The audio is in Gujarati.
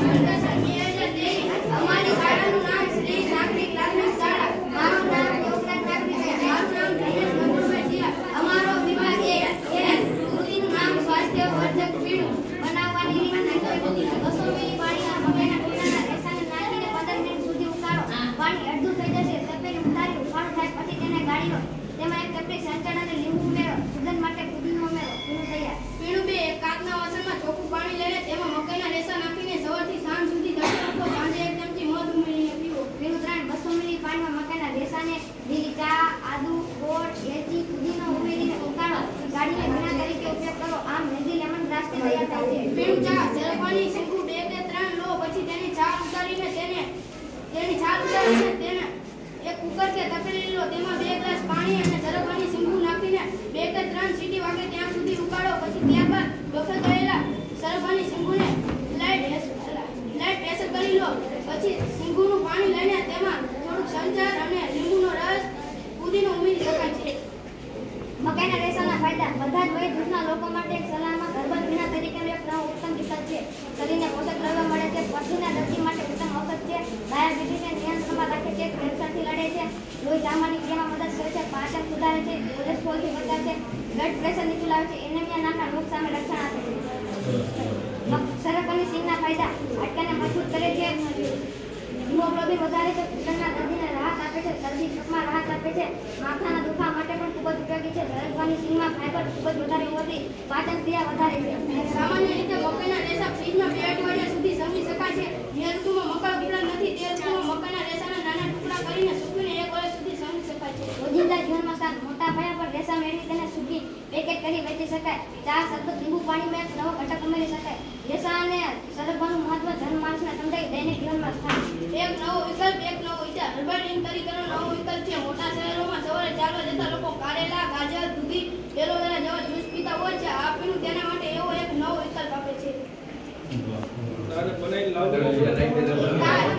અમારી શાળાનું નામ શ્રી નાગરિક પ્રાથમિક શાળા. મારું નામ યોગનાથ નાગરિક છે. મારું નામ દિનેશ મંગળભાઈ છે. અમારો વિભાગ એ કૃતિનું નામ સ્વાસ્થ્ય વર્ધક પીણું બનાવવાની રીત નીચે 200 મિલી પાણીના મકાઈના ટુકડાના રેસાને નાખીને 15 મિનિટ સુધી ઉકાળો. પાણી અડધું થઈ જશે તપેલી ઉતારી ઉફાળું થાય પછી તેને ગાળી લો. તેમાં એક ચપટી સંચળ અને લીંબુ ઉમેરો. સુગંધ માટે પુદીનો ઉમેરો. પીણું તૈયાર. પીણું 2 એક કાચના વાસણમાં ચોખ્ખું પાણી લઈને તેમાં મકાઈના રેસા નાખીને સવારથી સાંજ સુધી ઢાંકી રાખો. સાંજે એક ચમચી મધ ઉમેરીને પીવો. પીણું 3 200 મિલી પાણીમાં મકાઈના રેસાને લીલી ચા, આદુ, ગોળ, એલચી, પુદીનો ઉમેરીને ઉકાળો. ગાળીને ભીણા તરીકે ઉપયોગ કરો. આમ મેથી લેમન ગ્રાસથી તૈયાર થાય છે. પીણું 4 જરપાની શંકુ 2 કે 3 લો. પછી તેની છાલ ઉતારીને તેને એક કુકર કે તપેલી લો. તેમાં 2 ગ્લાસ પાણી અને જરપાની શંકુ નાખીને 2 કે 3 સીટી વાગે ત્યાં સુધી ઉકાળો. પછી ત્યારબાદ બફાઈ ગયેલા સરબાની શંકુને લાઈટ પ્રેશર કરી લો. પછી શંકુનું પાણી લઈને તેમાં થોડુંક સંચાર અને લીંબુનો રસ, પુદીનો ઉમેરી શકાય છે. મકાઈના રેસાના ફાયદા. બધા જ વય જૂથના લોકો માટે એક સલાહમાં ઘરબંધ પીણા તરીકેનો એક નવો ઉત્તમ વિકલ્પ છે. શરીરને પોષક દ્રવ્ય મળે છે. પથરીના દર્દી માટે ઉત્તમ ઔષધ છે. ડાયાબિટીસને નિયંત્રણમાં રાખે છે. કેન્સરથી લડે છે. લોહી જમવાની ક્રિયામાં મદદ કરે છે. પાચન સુધારે છે. કોલેસ્ટ્રોલથી બચાવે છે. બ્લડ પ્રેશર નીચું લાવે છે. એનેમિયા નામના રોગ સામે રક્ષણ આપે છે. સરપની સિંગના ફાયદા. હાડકાને મજબૂત કરે છે. હિમોગ્લોબિન વધારે છે. ઘૂંટણના દર્દીને રાહત આપે છે. શરદી કફમાં રાહત આપે છે. માથાના દુખાવા માટે પણ ખૂબ જ ઉપયોગી છે. સરપની સિંગમાં ફાઈબર ખૂબ જ વધારે હોવાથી પાચન ક્રિયા વધારે છે. સામાન્ય રીતે મકાઈના રેસા ફ્રીજમાં 2 અઠવાડિયા સુધી સમજી શકાય છે. જે ઋતુમાં મકાઈ ઉપલબ્ધ નથી તે ઋતુમાં મકાઈના રેસાના નાના ટુકડા કરીને સૂકવીને 1 વર્ષ સુધી સમજી શકાય છે. રોજિંદા જીવનમાં સાર. મોટા પાયા પર રેસા મેળવી તેને સૂકી પેકેટ કરી વેચી શકાય. ચા, શરબત, લીંબુ પાણીમાં એક નવો ઘટક ઉમેરી શકાય. રેસા અને સરગવાનું મહત્વ જનમાનસને સમજાવી દૈનિક જીવનમાં સ્થાન. એક નવો વિકલ્પ, એક નવો વિચાર. હર્બલ ડ્રિંક તરીકેનો નવો વિકલ્પ છે. મોટા શહેરોમાં સવારે ચાલવા જતા લોકો કારેલા, ગાજર, દૂધી, એલોવેરા જેવા જ્યુસ પીતા હોય છે. આ પીણું તેના માટે એવો એક નવો વિકલ્પ આપે છે.